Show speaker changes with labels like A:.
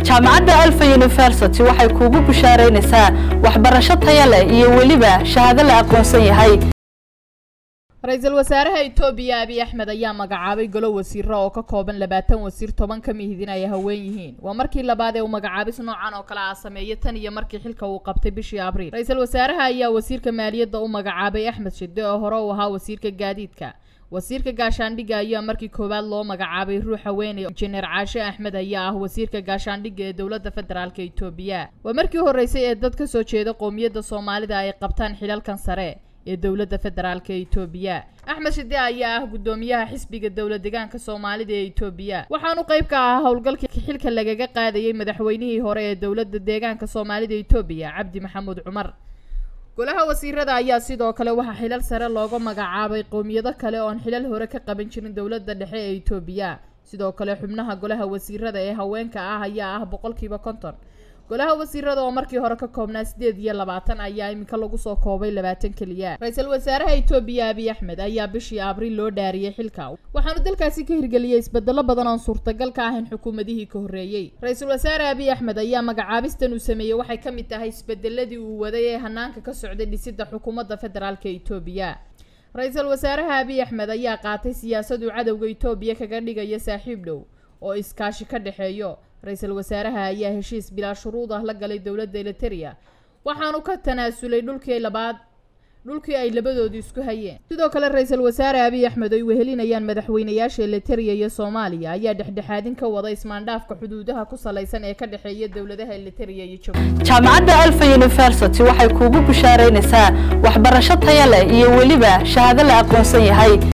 A: jaamacadda Alfa University waxay kuugu bushaaraynaysaa waxbarasho tayo leh iyo waliba shahaado la aqoonsan yahay.
B: Ra'iisul Wasaaraha Itoobiya Abiy Ahmed ayaa magacaabay golo wasiiro oo ka kooban 20 wasiir 10 ka mid ay haween yihiin. Waa markii labaad ee uu magacaabis noocan oo kala sameeyay tan iyo markii xilka uu qabtay bishii Abriil. Ra'iisul Wasaaraha ayaa wasiirka maaliyadda u magacaabay Ahmed Shide oo hore u ahaa wasiirka gaadiidka. wasiirka gaashaandhigga ayaa markii koowaad loo magacaabay ruux haweeney Injineer Caashe Axmed ayaa ah wasiirka gaashaandhigga ee dawladda federaalka Itoobiya. Waa markii horeysay ee dad ka soo jeeda qoomiyadda Soomaalida ay qabtaan xilalkan sare ee dawladda federaalka Itoobiya. Ahmed Shide ayaa ah gudoomiyaha xisbiga dawlad deegaanka Soomaalida ee Itoobiya. Waxaanu qayb ka ahaa howlgalka xilka lagaga qaadayay madaxweynihii hore ee dawladda deegaanka Soomaalida Itoobiya Cabdi Maxamuud Cumar. golaha wasiirada ayaa sidoo kale waxa xilal sare looga magacaabay qoomiyado kale oo aan xilal hore ka qaban jirin dawladda dhexe ee Itoobiya. sidoo kale xubnaha golaha wasiirada ee haweenka ah ayaa ah 50%. golaha wasiirada oo markii hore ka koobnaa 28 ayaa imika lagu soo koobay 20 kaliya. Ra'iisul Wasaaraha Itoobiya Abiy Ahmed ayaa bishii Abriil loo dhaariyay xilka. waxaanu dalkaasi ka hirgeliyay isbedelo badan oo suurtagal ka ahayn xukuumadihii ka horeeyay. Ra'iisul Wasaare Abiy Ahmed ayaa magacaabistan uu sameeyay waxay ka mid tahay isbedeladii uu waday ee hanaanka ka socday dhisidda xukuumadda federaalka Itoobiya. Ra'iisul Wasaaraha Abiy Ahmed ayaa qaatay siyaasad uu cadawga Itoobiya kaga dhigaya saaxiib dhow oo iskaashi ka dhaxeeyo. Ra'iisul Wasaaraha ayaa heshiis bilaa shuruud ah la galay dawladda Eritrea waxaanu ka tanaasulay dhulkii ay labadood isku hayeen. sidoo kale Ra'iisul Wasaare Abiy Ahmed ay wehelinayaan madaxweynayaasha Eritrea iyo Soomaaliya ayaa dhexdhexaadin ka wada ismaandhaafka xuduudaha ku salaysan ee ka dhaxeeya dawladaha Eritrea iyo Djibouti.
A: jaamacadda Alfa University waxay kuugu bushaaraynaysaa waxbarasho tayo leh iyo waliba shahaado la aqoonsan yahay.